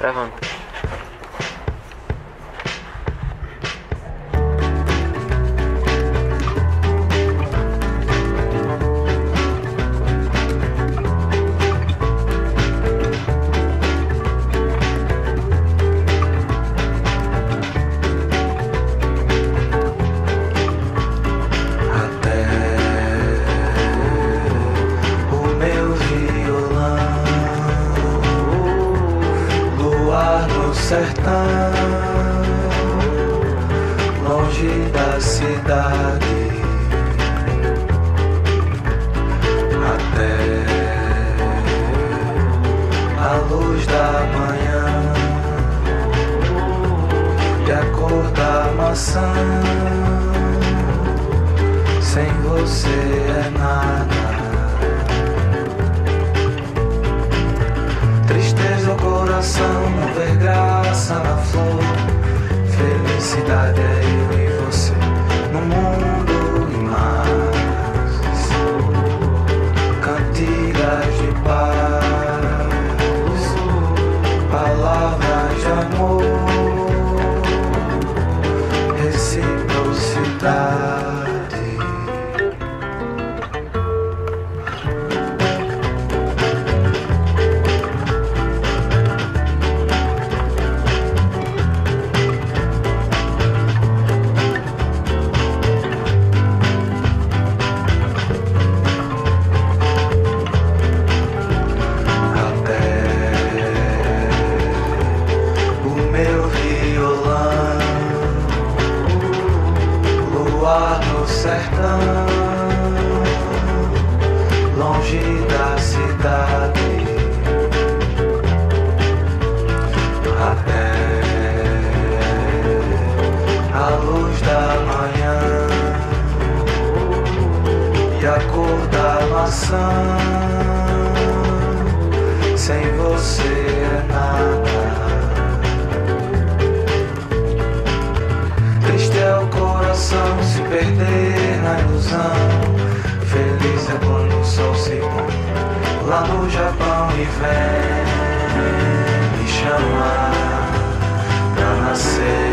Gravando. Sertão, longe da cidade, até a luz da manhã e a cor da maçã. Sem você é nada. Tristeza o coração, não ver graça na flor. Felicidade é eu e você no mundo e mais. Cantigas de paz, palavras de amor, reciprocidade. No sertão, longe da cidade, até a luz da manhã e a cor da maçã. Sem você é nada. Triste é o coração se perder na ilusão. Feliz é quando o sol se põe lá no Japão e vem me chamar pra nascer.